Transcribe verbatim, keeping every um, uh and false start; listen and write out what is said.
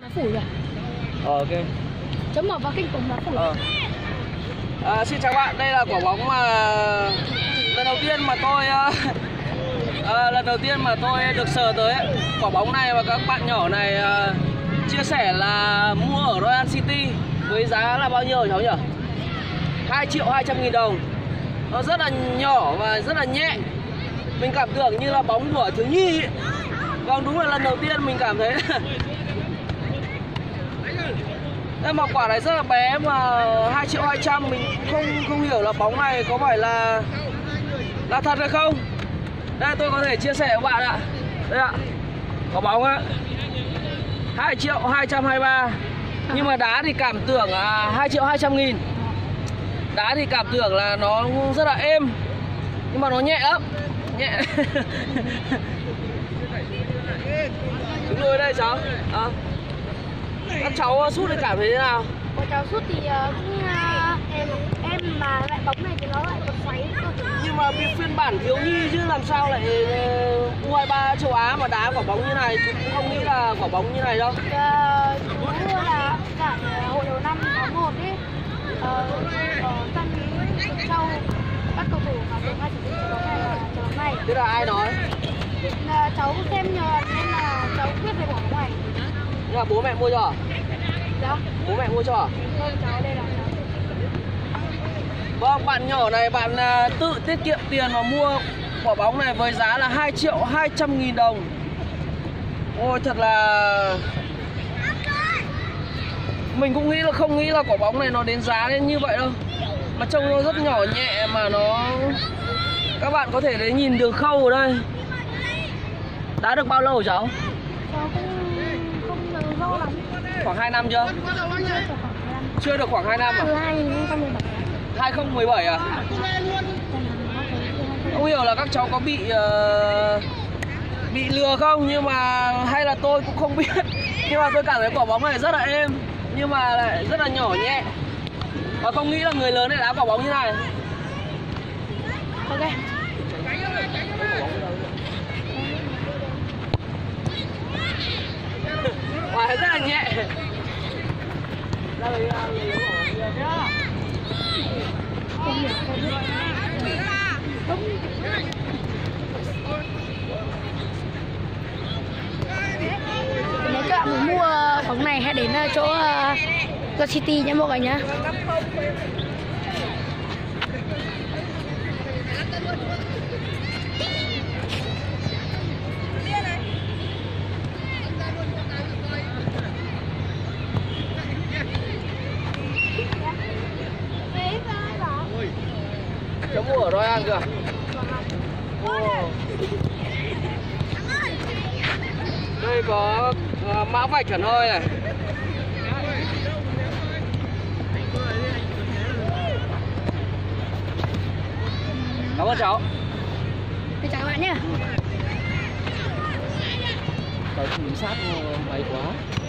Nó phủ rồi. Ờ ok. Chấm mở vào kinh cùng nó phủ. Ờ. À, xin chào bạn, đây là quả bóng mà lần đầu tiên mà tôi à, lần đầu tiên mà tôi được sờ tới ấy. Quả bóng này và các bạn nhỏ này à, chia sẻ là mua ở Royal City với giá là bao nhiêu cháu nhỉ? hai triệu hai trăm nghìn đồng. Nó rất là nhỏ và rất là nhẹ. Mình cảm tưởng như là bóng của thiếu nhi ấy. Vâng, đúng là lần đầu tiên mình cảm thấy nhưng mà quả này rất là bé mà hai triệu hai trăm, mình không không hiểu là bóng này có phải là là thật hay không. Đây tôi có thể chia sẻ với các bạn ạ. Đây ạ. Có bóng á. hai triệu hai trăm hai mươi ba. Nhưng mà đá thì cảm tưởng là hai triệu hai trăm nghìn. Đá thì cảm tưởng là nó rất là êm. Nhưng mà nó nhẹ lắm. Nhẹ. Chúng tôi đây cháu. À. Các cháu sút thì cảm thấy thế nào? Có cháu sút thì uh, cũng uh, em em mà lại bóng này thì nó lại còn xoáy cơ. Nhưng mà phiên bản thiếu nhi chứ làm sao lại uh, U hai ba châu Á mà đá quả bóng như này, chúng cũng không nghĩ là quả bóng như này đâu. Uh, chú là cả hồi đầu năm tháng một ấy, uh, ở sân châu các cầu thủ mà được hai trận đấu này là trận đấu này. Thế là ai nói? Uh, cháu xem nhờ nên là cháu biết về quả bóng này. Nhưng mà bố mẹ mua cho à? Dạ. Bố mẹ mua cho à? Vâng, cháu đây là cháu. Vâng, bạn nhỏ này bạn uh, tự tiết kiệm tiền mà mua quả bóng này với giá là hai triệu hai trăm nghìn đồng. Ôi thật là mình cũng nghĩ là không nghĩ là quả bóng này nó đến giá đến như vậy đâu. Mà trông nó rất nhỏ nhẹ mà nó, các bạn có thể thấy nhìn đường khâu ở đây. Đá được bao lâu hả cháu? Cháu cũng không được lâu lắm. Khoảng hai năm chưa? Chưa được khoảng hai năm à? Từ hai nghìn không trăm mười bảy. hai không một bảy à? Không hiểu là các cháu có bị uh, bị lừa không, nhưng mà hay là tôi cũng không biết. Nhưng mà tôi cảm thấy quả bóng này rất là êm, nhưng mà lại rất là nhỏ nhẹ. Và không nghĩ là người lớn lại đá quả bóng như này. Ok. Quả rất là nhẹ. Nếu các bạn muốn mua bóng này hãy đến chỗ uh, City nhé mọi người nhé. Cháu mua ở Royal kìa. Wow. Đây có uh, mã vạch hẳn hoi này. Cảm ơn cháu. Chào các bạn nhé. Cháu chính xác máy quá.